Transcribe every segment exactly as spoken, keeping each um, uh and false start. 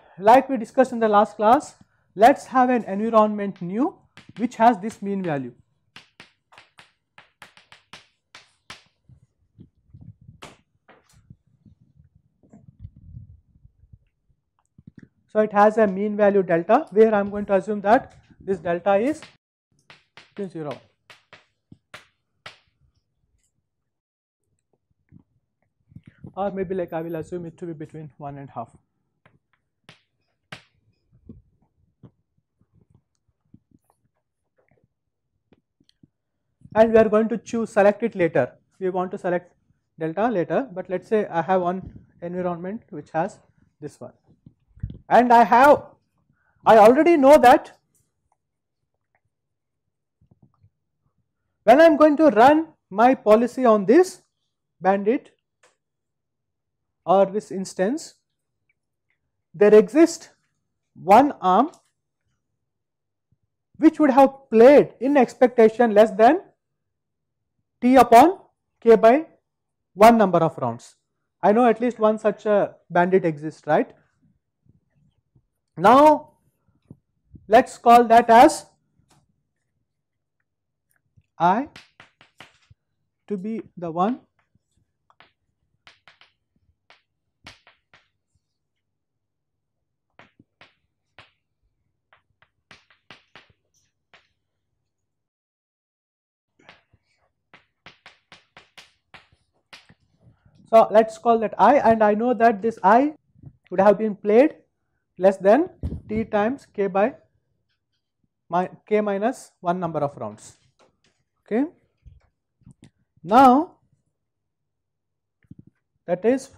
like we discussed in the last class, let's have an environment nu which has this mean value. So it has a mean value delta where I am going to assume that this delta is zero. Or maybe like I will assume it to be between one and half. And we are going to choose select it later. We want to select delta later, but let's say I have one environment which has this one. And I have, I already know that when I am going to run my policy on this bandit or this instance, there exists one arm which would have played in expectation less than t upon k by one number of rounds. I know at least one such a bandit exists, right? Now let's call that as I to be the one so let's call that I, and I know that this I would have been played less than t times k by my k minus one number of rounds. Okay. Now that is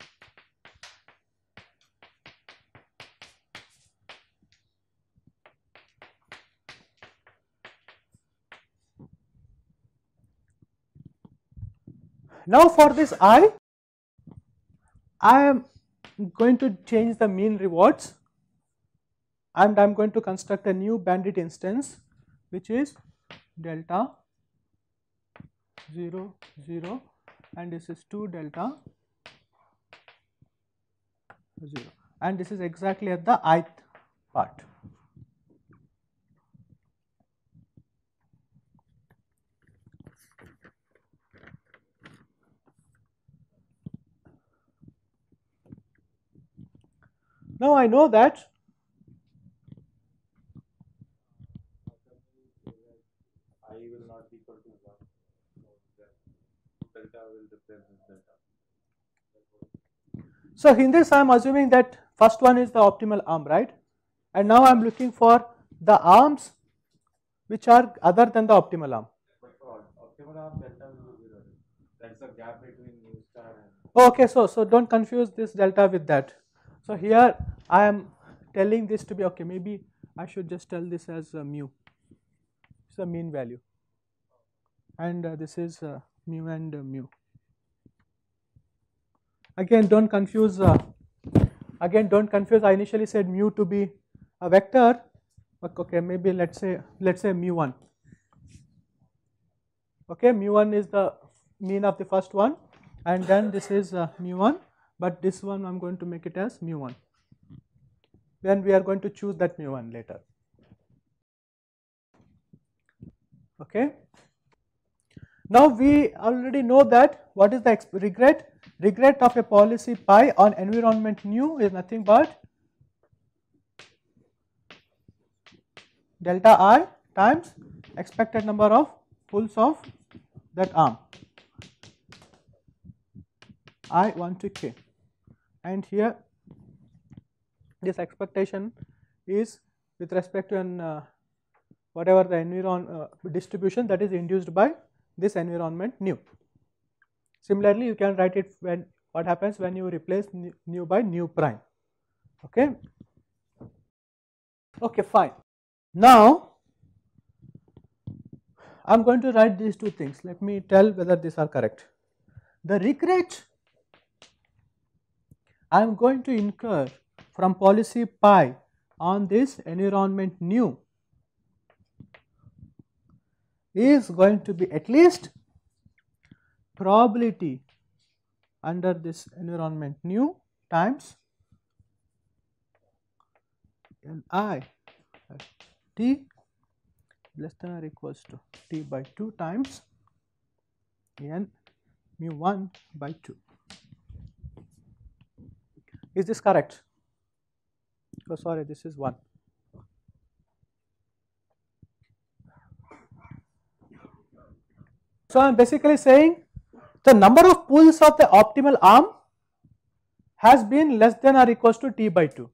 now for this I, I am going to change the mean rewards and I am going to construct a new bandit instance which is delta zero zero and this is two delta zero, and this is exactly at the ith part. Now I know that I will not be equal to one, so delta will represent delta. So in this I am assuming that first one is the optimal arm, right? And now I am looking for the arms which are other than the optimal arm. But for optimal arm, delta will be zero. That's the gap between mu star and. Okay, so so don't confuse this delta with that. So here I am telling this to be okay. Maybe I should just tell this as uh, mu. It's a mean value, and uh, this is uh, mu and uh, mu. Again, don't confuse. Uh, again, don't confuse. I initially said mu to be a vector. Okay, maybe let's say let's say mu one. Okay, mu one is the mean of the first one, and then this is uh, mu one. But this one I am going to make it as mu one. Then we are going to choose that mu one later. Okay. Now we already know that what is the regret? Regret of a policy pi on environment nu is nothing but delta I times expected number of pulls of that arm I one to k. And here this expectation is with respect to an uh, whatever the environ uh, distribution that is induced by this environment nu. Similarly, you can write it when what happens when you replace nu by nu prime. Okay. Okay, fine. Now I am going to write these two things. Let me tell whether these are correct. The regret I am going to incur from policy pi on this environment nu is going to be at least probability under this environment nu times n I at t less than or equals to t by two times n mu one by two. Is this correct? Oh, sorry, this is one. So I am basically saying the number of pulls of the optimal arm has been less than or equals to t by two.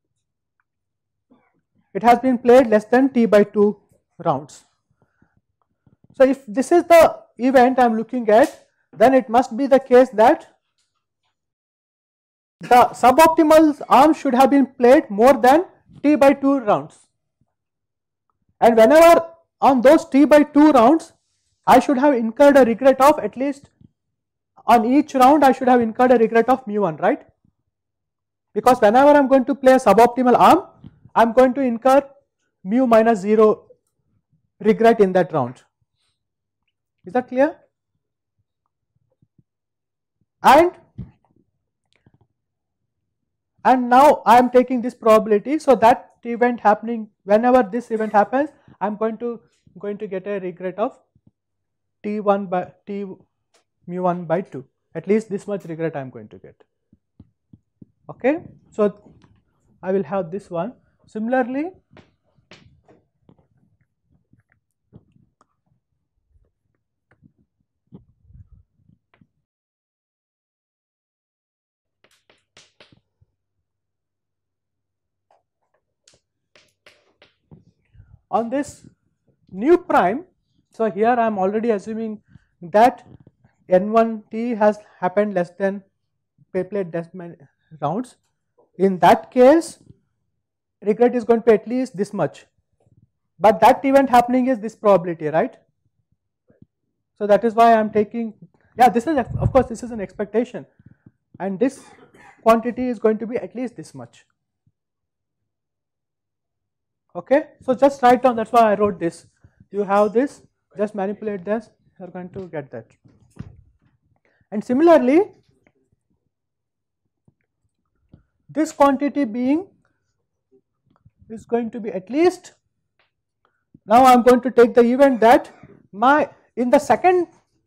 It has been played less than t by two rounds. So if this is the event I am looking at, then it must be the case that the suboptimal arm should have been played more than t by two rounds. And whenever on those t by two rounds, I should have incurred a regret of at least on each round I should have incurred a regret of mu one, right? Because whenever I am going to play a suboptimal arm, I am going to incur mu minus zero regret in that round. Is that clear? And and now I am taking this probability, so that event happening, whenever this event happens, I am going to going to get a regret of t one by t mu one by two. At least this much regret I am going to get. Okay, so I will have this one. Similarly, on this nu prime, so here I am already assuming that n one t has happened less than played less many rounds. In that case, regret is going to be at least this much, but that event happening is this probability, right? So that is why I am taking, yeah, this is, of course this is an expectation, and this quantity is going to be at least this much. Okay, so just write down, that's why I wrote this. You have this, just manipulate this, you are going to get that. And similarly, this quantity being is going to be at least, now I am going to take the event that my, in the second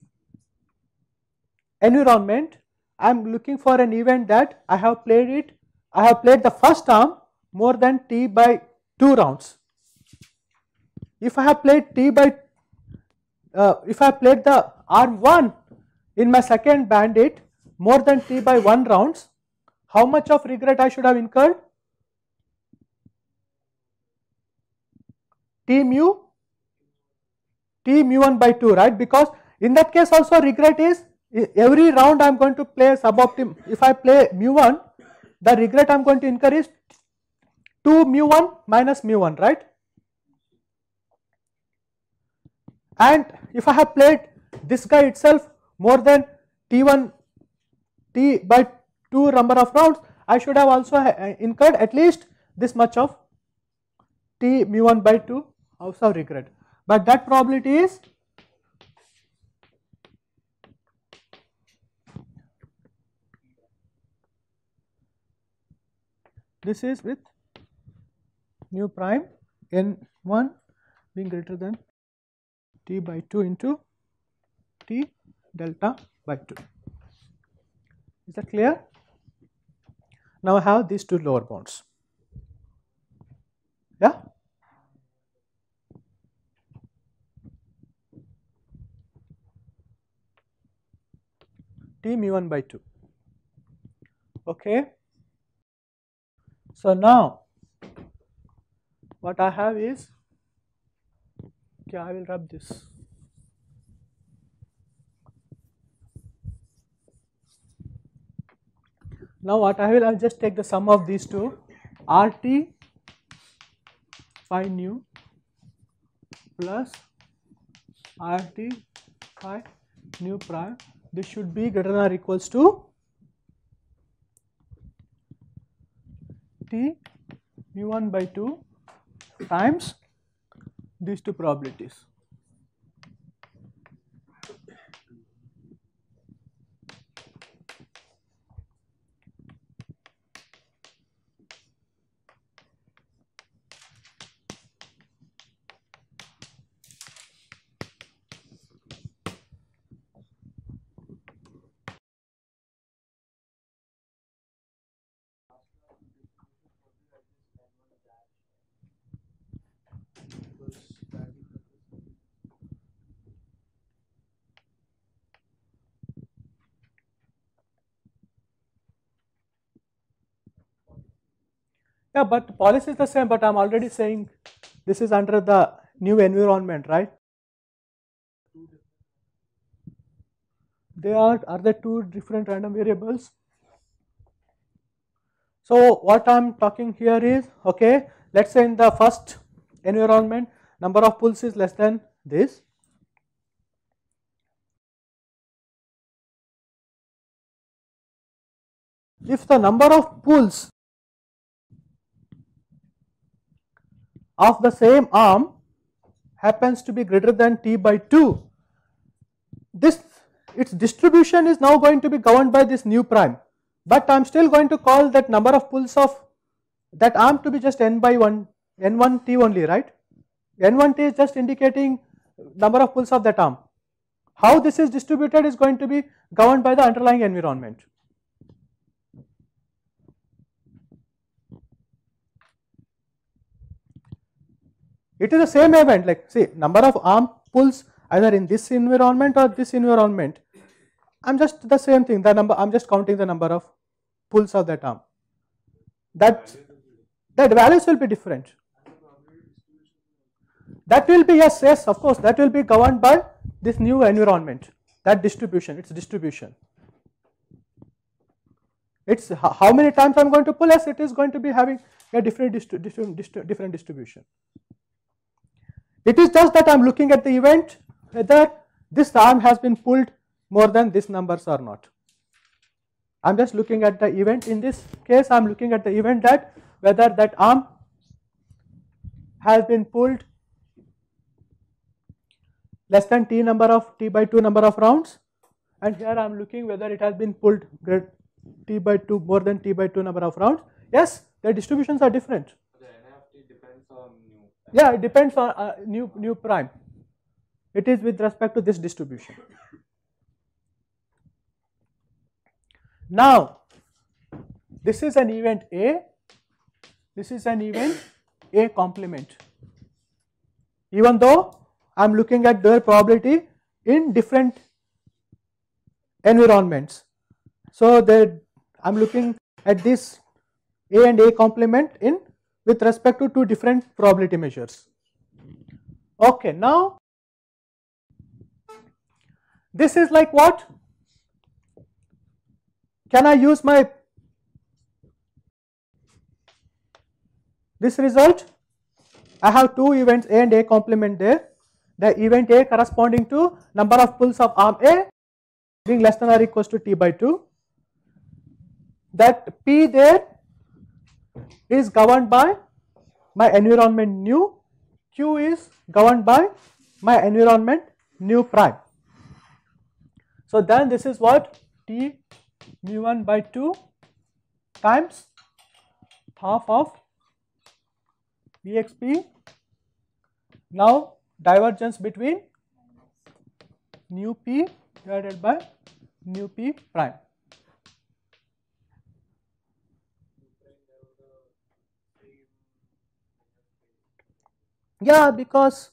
environment, I am looking for an event that I have played it, I have played the first arm more than t by two rounds. If I have played t by, uh, if I have played the arm one in my second bandit more than t by one rounds, how much of regret I should have incurred? T mu, t mu one by two, right? Because in that case also regret is, every round I am going to play suboptimal. If I play mu one, the regret I am going to incur is two mu one minus mu one, right? And if I have played this guy itself more than t one, t by two number of rounds, I should have also incurred at least this much of t mu one by two also regret. But that probability is this is with nu prime n one being greater than t by two into t delta by two. Is that clear? Now I have these two lower bounds. Yeah? T mu one by two. Okay. So now what I have is, okay, I will rub this. Now what I will, I will just take the sum of these two, Rt phi nu plus Rt phi nu prime. This should be greater than or equals to T mu one by two times these two probabilities. Yeah, but the policy is the same, but I am already saying this is under the new environment, right? They are, are there two different random variables? So what I am talking here is, okay, let us say in the first environment number of pulls is less than this. If the number of pulls of the same arm happens to be greater than T by two, this its distribution is now going to be governed by this nu prime, but I am still going to call that number of pulls of that arm to be just n by one, n one T only, right? n one T is just indicating number of pulls of that arm. How this is distributed is going to be governed by the underlying environment. It is the same event, like see number of arm pulls either in this environment or this environment. I am just the same thing, the number I am just counting the number of pulls of that arm. That that values will be different. That will be, yes, yes, of course, that will be governed by this new environment, that distribution, its distribution. It's how many times I am going to pull, yes, it is going to be having a different, distri different, distri different distribution. It is just that I am looking at the event whether this arm has been pulled more than these numbers or not. I am just looking at the event. In this case, I am looking at the event that whether that arm has been pulled less than T number of T by two number of rounds, and here I am looking whether it has been pulled great T by two more than T by two number of rounds. Yes, the distributions are different. The N of T depends on nu. Yeah, it depends on uh, nu, nu prime. It is with respect to this distribution. Now, this is an event A, this is an event A complement. Even though I am looking at their probability in different environments. So, I am looking at this A and A complement in with respect to two different probability measures. Okay, now this is like what? Can I use my this result? I have two events A and A complement there. The event A corresponding to number of pulls of arm A being less than or equals to T by two. That P there is governed by my environment nu, Q is governed by my environment nu prime. So then this is what T mu one by two times half of B X P. Now divergence between nu P divided by nu P prime. Yeah, because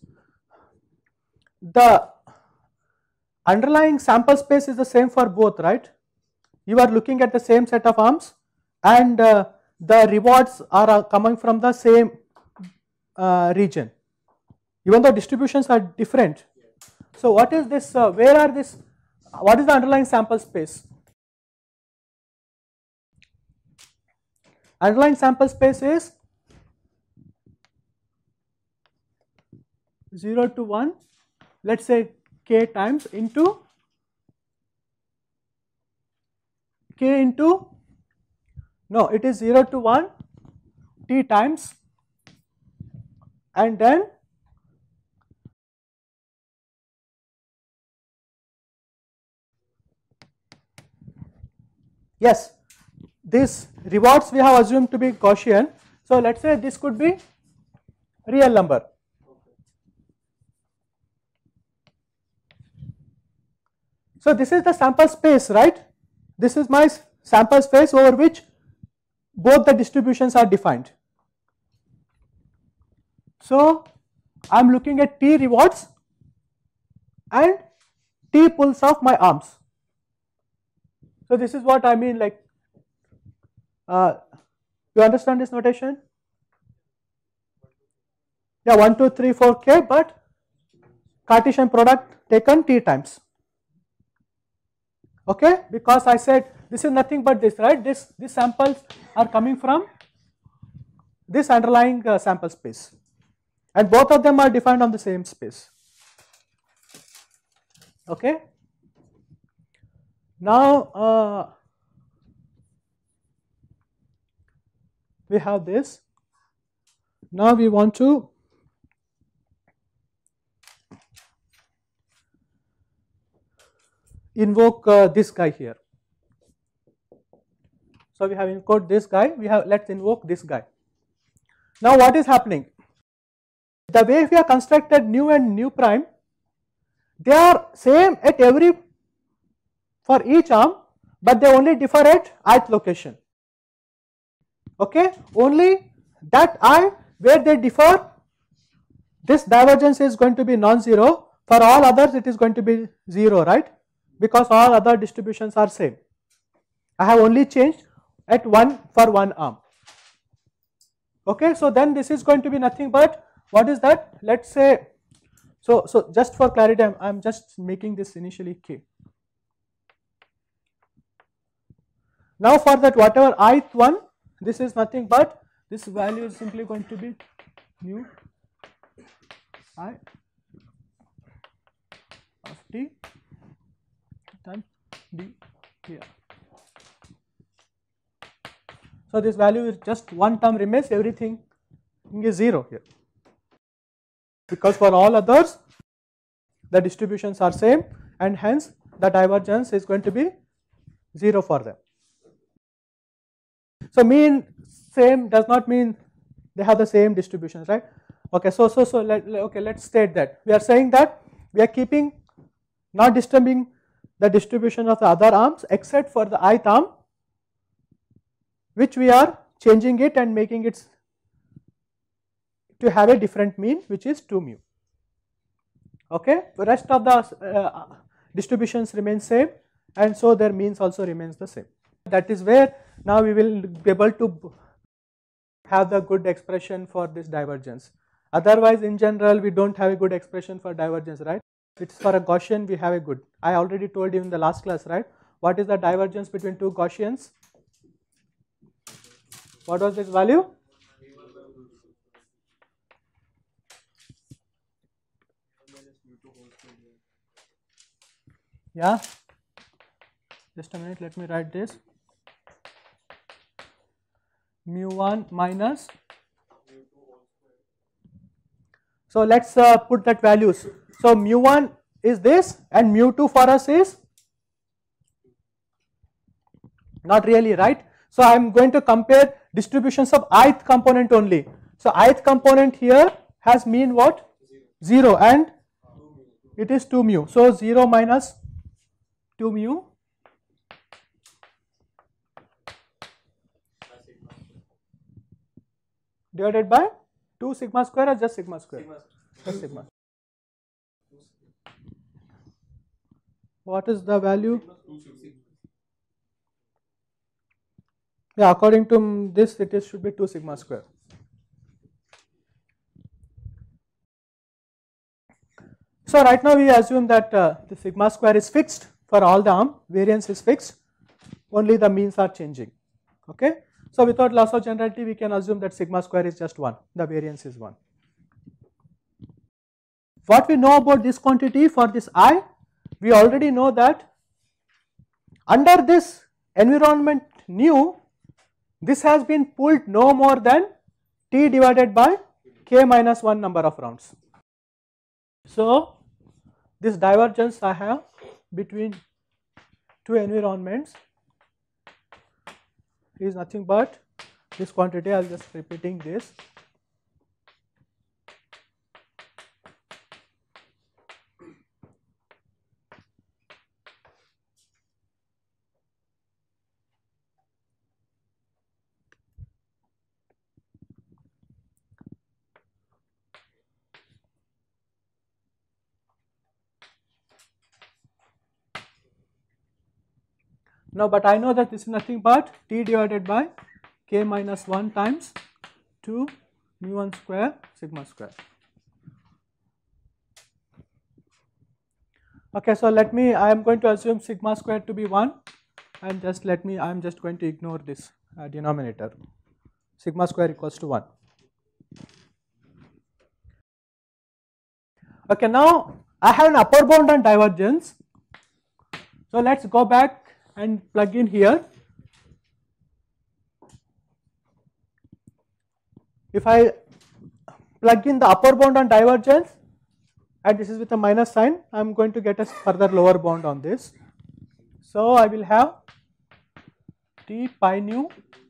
the underlying sample space is the same for both, right? You are looking at the same set of arms and uh, the rewards are uh, coming from the same uh, region, even though distributions are different. So what is this, uh, where are this, what is the underlying sample space? Underlying sample space is zero to one, let us say k times into k into, no, it is zero to one t times and then yes, these rewards we have assumed to be Gaussian. So let us say this could be real number. So this is the sample space, right? This is my sample space over which both the distributions are defined. So I am looking at T rewards and T pulls of my arms. So this is what I mean, like, uh, you understand this notation? Yeah, one, two, three, four k, but Cartesian product taken t times. Okay, because I said this is nothing but this, right? This these samples are coming from this underlying uh, sample space, and both of them are defined on the same space. Okay. Now uh, we have this. Now we want to invoke uh, this guy here. So we have invoked this guy. We have let's invoke this guy. Now what is happening? The way we have constructed nu and nu prime, they are same at every for each arm, but they only differ at ith location. Okay, only that I where they differ, this divergence is going to be non-zero. For all others, it is going to be zero, right? Because all other distributions are same. I have only changed at one for one arm. Okay, so then this is going to be nothing but what is that? Let's say, so so just for clarity, I'm, I'm just making this initially k. Now for that whatever ith one, this is nothing but this value is simply going to be nu I of t times d here. So this value is just one term remains, everything is zero here, because for all others the distributions are same and hence the divergence is going to be zero for them. So mean same does not mean they have the same distributions, right? Okay, so so so let, okay, let's state that we are saying that we are keeping not disturbing the distribution of the other arms except for the ith arm, which we are changing it and making it to have a different mean, which is two mu. Okay, the rest of the uh, distributions remain same, and so their means also remains the same. That is where now we will be able to have the good expression for this divergence. Otherwise, in general, we don't have a good expression for divergence, right? It's for a Gaussian we have a good. I already told you in the last class, right? What is the divergence between two Gaussians? What was this value? Yeah, just a minute, let me write this. Mu one minus, so let's uh, put that values. So mu one is this and mu two for us is not really, right? So I am going to compare distributions of ith component only. So ith component here has mean what? zero and it is two mu. So zero minus two mu divided by two sigma square or just sigma square? Sigma. Just sigma. What is the value? Yeah, according to this it is should be two sigma square. So right now we assume that uh, the sigma square is fixed for all the arm, variance is fixed, only the means are changing. Okay. So without loss of generality we can assume that sigma square is just one, the variance is one. What we know about this quantity for this I, we already know that under this environment nu, this has been pulled no more than t divided by k minus one number of rounds. So this divergence I have between two environments is nothing but this quantity. I will just repeating this. Now, but I know that this is nothing but t divided by k minus one times two mu one square sigma square. Okay, so let me, I am going to assume sigma square to be one, and just let me, I am just going to ignore this uh, denominator. Sigma square equals to one. Okay, now I have an upper bound on divergence. So let's go back and plug in here. If I plug in the upper bound on divergence, and this is with a minus sign, I am going to get a further lower bound on this. So I will have T pi nu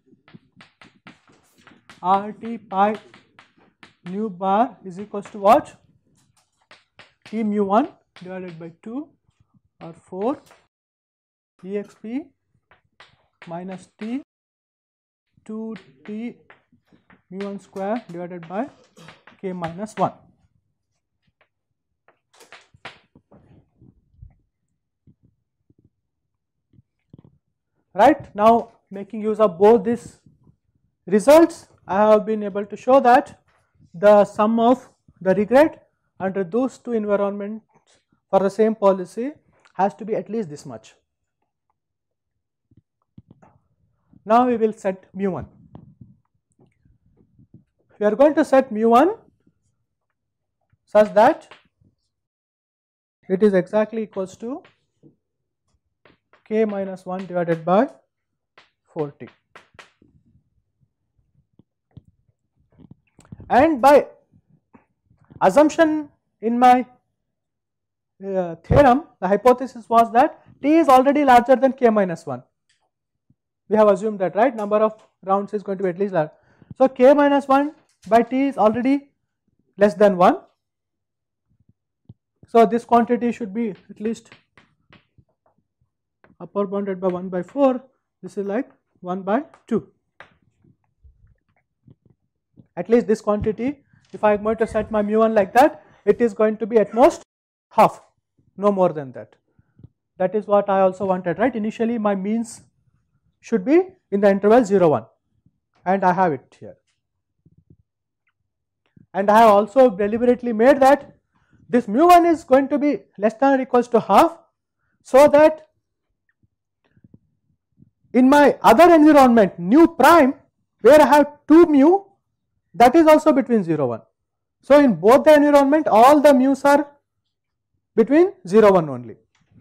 R T pi nu bar is equals to what? T mu one divided by two or four exp minus T two T mu one square divided by k minus one. Right, now making use of both these results, I have been able to show that the sum of the regret under those two environments for the same policy has to be at least this much. Now we will set mu one. We are going to set mu one such that it is exactly equals to k minus one divided by four t. And by assumption in my uh, theorem, the hypothesis was that t is already larger than k minus one. We have assumed that, right? Number of rounds is going to be at least large. So k minus one by t is already less than one. So this quantity should be at least upper bounded by one by four. This is like one by two. At least this quantity, if I am going to set my mu one like that, it is going to be at most half, no more than that. That is what I also wanted, right? Initially my means should be in the interval zero one, and I have it here. And I have also deliberately made that this mu one is going to be less than or equals to half, so that in my other environment nu prime, where I have two mu, that is also between zero one. So in both the environment, all the mu's are between zero one only.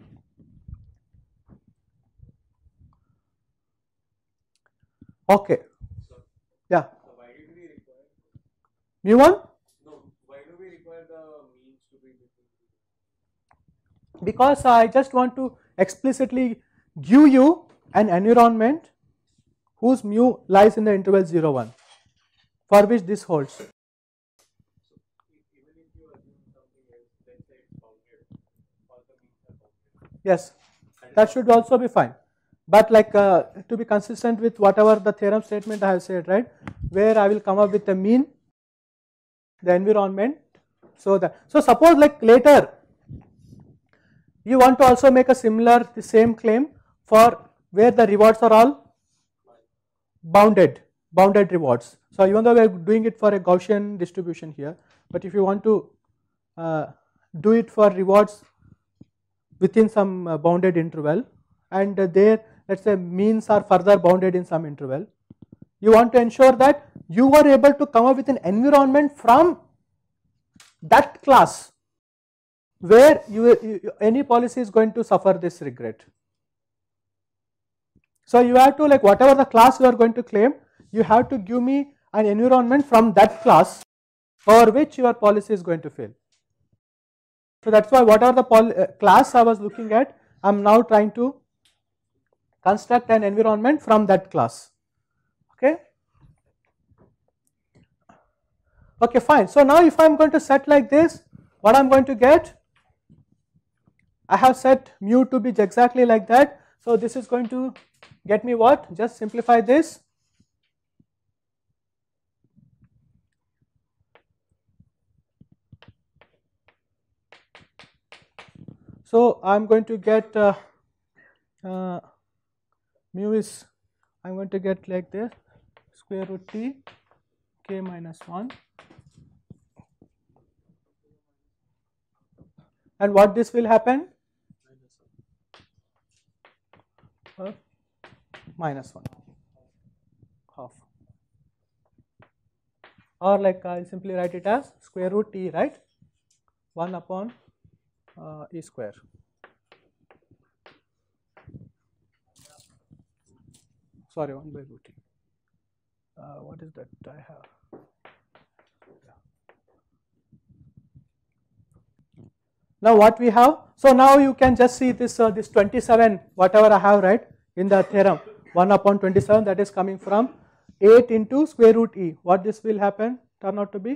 Okay. Yeah. So why did we require mu one? no? Why do we require the means to be between? Because I just want to explicitly give you an environment whose mu lies in the interval zero one, for which this holds. So even if you assume something else, let's say it's bounded, all the means are bounded. Yes, that should also be fine. But like uh, to be consistent with whatever the theorem statement I have said, right, where I will come up with the mean, the environment, so that, so suppose like later you want to also make a similar, the same claim for where the rewards are all bounded, bounded rewards. So even though we are doing it for a Gaussian distribution here, but if you want to uh, do it for rewards within some uh, bounded interval, and uh, there let's say means are further bounded in some interval, you want to ensure that you are able to come up with an environment from that class where you, you, any policy is going to suffer this regret. So you have to, like, whatever the class you are going to claim, you have to give me an environment from that class for which your policy is going to fail. So that's why whatever the pol uh, class I was looking at, I am now trying to construct an environment from that class. Okay. Okay, fine. So now if I am going to set like this, what I am going to get? I have set mu to be exactly like that. So this is going to get me what? Just simplify this. So I am going to get uh, uh, mu is, I am going to get like this, square root t k minus one. And what this will happen? uh, minus one, half. Or like I will simply write it as square root e, right, one upon uh, e square. Sorry, one by root e. Uh, what is that I have? Now what we have, so now you can just see this uh, this twenty-seven, whatever I have, right, in the theorem, one upon twenty-seven, that is coming from eight into square root e. What this will happen, turn out to be?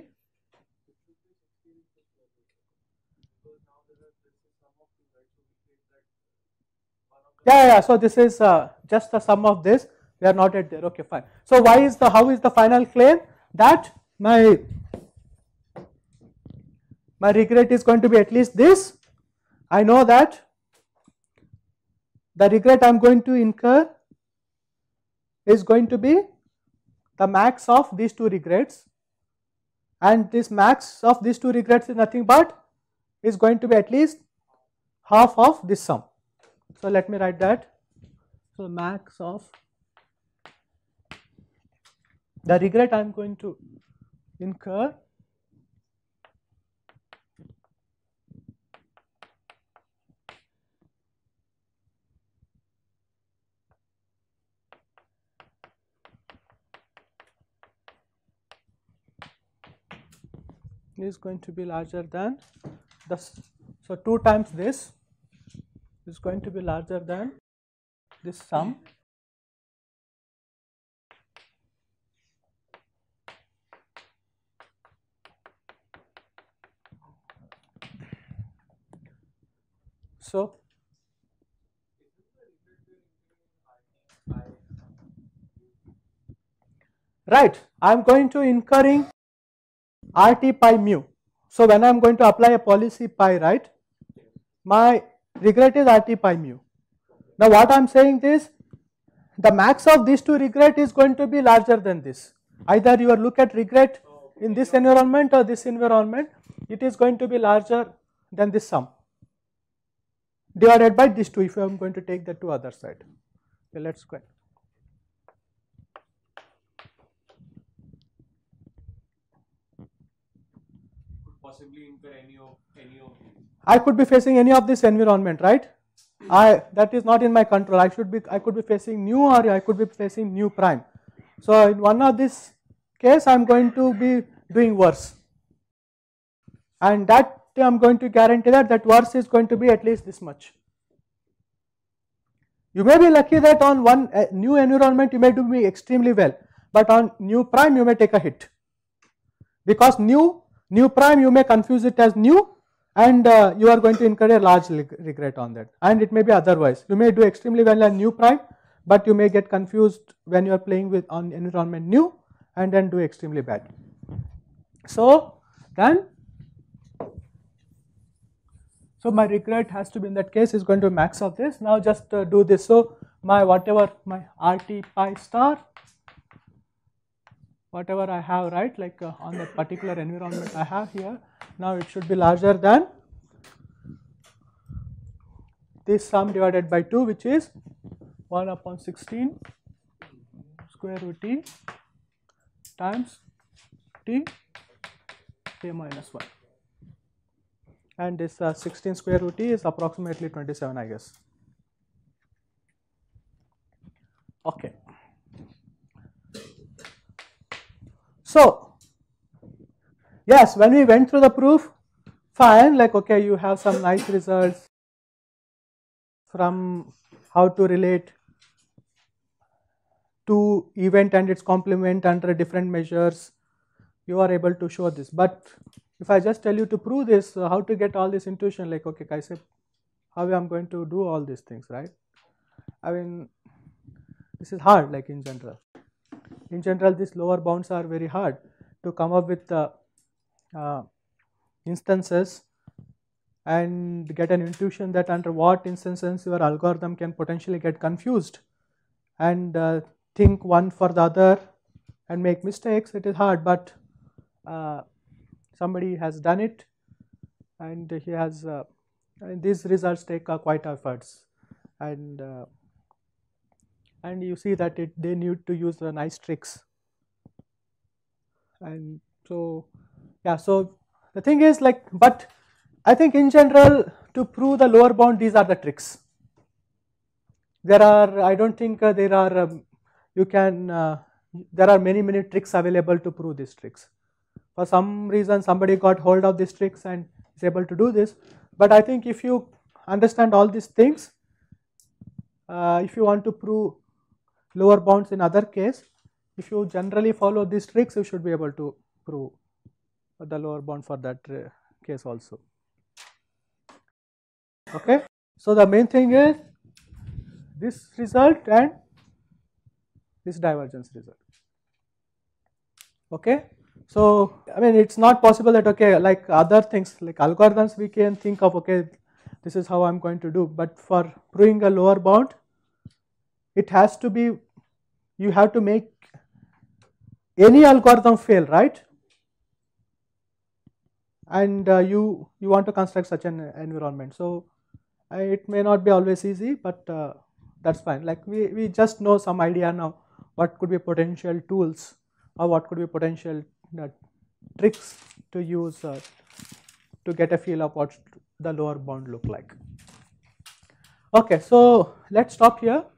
Yeah, yeah, so this is uh, just the sum of this, we are not at there, okay, fine. So why is the, how is the final claim? That my my regret is going to be at least this. I know that the regret I am going to incur is going to be the max of these two regrets, and this max of these two regrets is nothing but is going to be at least half of this sum. So let me write that. So max of the regret I am going to incur is going to be larger than the, so two times this is going to be larger than this sum. So right, I am going to incurring Rt pi mu. So when I am going to apply a policy pi, right, my regret is Rt pi mu. Now what I am saying is the max of these two regret is going to be larger than this. Either you look at regret in this environment or this environment, it is going to be larger than this sum divided by these two if I am going to take the two other side. Okay, let us go. Possibly incur any of any of these. I could be facing any of this environment, right? I that is not in my control. I should be I could be facing nu or I could be facing nu prime. So in one of this case I am going to be doing worse, and that I am going to guarantee that that worse is going to be at least this much. You may be lucky that on one uh, new environment you may do me extremely well, but on nu prime you may take a hit, because nu nu prime you may confuse it as nu, and uh, you are going to incur a large regret on that, and it may be otherwise. You may do extremely well on nu prime, but you may get confused when you are playing with on environment nu and then do extremely bad. So then, so my regret has to be in that case is going to be max of this. Now just uh, do this. So my whatever my Rt pi star, whatever I have, right, like uh, on that particular environment I have here, now it should be larger than this sum divided by two, which is one upon sixteen square root t times t k minus one, and this uh, sixteen square root t is approximately twenty-seven, I guess. Okay. So yes, when we went through the proof, fine, like okay, you have some nice results from how to relate to event and its complement under different measures. You are able to show this, but if I just tell you to prove this, uh, how to get all this intuition, like okay, Kaise, how I am going to do all these things, right? I mean, this is hard, like in general. In general, these lower bounds are very hard to come up with uh, uh, instances and get an intuition that under what instances your algorithm can potentially get confused and uh, think one for the other and make mistakes. It is hard, but uh, somebody has done it, and he has uh, and these results take uh, quite efforts, and uh, and you see that it they need to use the nice tricks. And so yeah, so the thing is like, but I think in general to prove the lower bound, these are the tricks. There are, I don't think uh, there are, um, you can, uh, there are many many tricks available to prove these tricks. For some reason somebody got hold of these tricks and is able to do this, but I think if you understand all these things, uh, if you want to prove lower bounds in other case, if you generally follow these tricks, you should be able to prove the lower bound for that uh, case also. Okay, so the main thing is this result and this divergence result. Okay, so I mean it's not possible that okay, like other things like algorithms we can think of, okay, this is how I'm going to do, but for proving a lower bound, it has to be, you have to make any algorithm fail, right? And uh, you you want to construct such an environment, so uh, it may not be always easy, but uh, that's fine. Like we, we just know some idea now what could be potential tools or what could be potential uh, tricks to use uh, to get a feel of what the lower bound look like. Okay, so let's stop here.